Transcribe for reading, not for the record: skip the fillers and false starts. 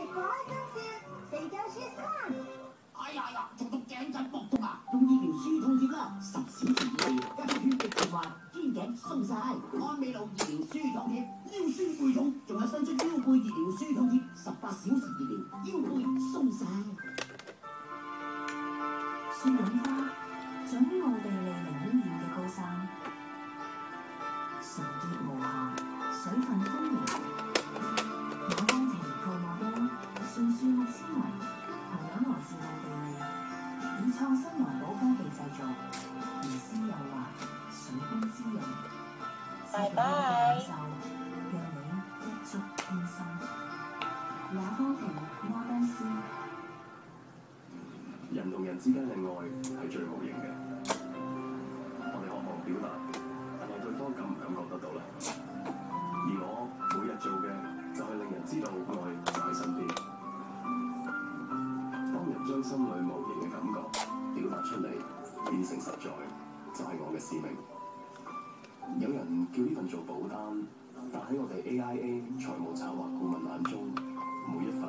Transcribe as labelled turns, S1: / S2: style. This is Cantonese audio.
S1: 我開心笑，四張書生。
S2: 哎呀呀，做到頸緊膊痛啊！用醫療舒痛貼啦，10小時以內，加速血液循環，肩頸鬆晒。安美路醫療舒痛貼，腰酸背痛，仲有新出腰背醫療舒痛貼，18小時治療，腰背鬆晒。
S3: 樹影花長於奧地利零污染嘅高山，純潔無瑕，水分豐盈。馬崗庭泡沫冰，純樹木纖維，同樣來自奧地利，以創新環保科技製造，如絲幼滑，水光滋潤。拜拜。感受，讓你一觸傾心。馬崗庭摩登斯。
S4: 人同人之間嘅愛係最無形嘅，我哋渴望表達，但係對方感唔感覺得到咧？而我每日做嘅就係令人知道愛就喺身邊。當人將心裏無形嘅感覺表達出嚟，變成實在，就係我嘅使命。有人叫呢份做保單，但喺我哋 AIA 財務策劃顧問眼中，每一分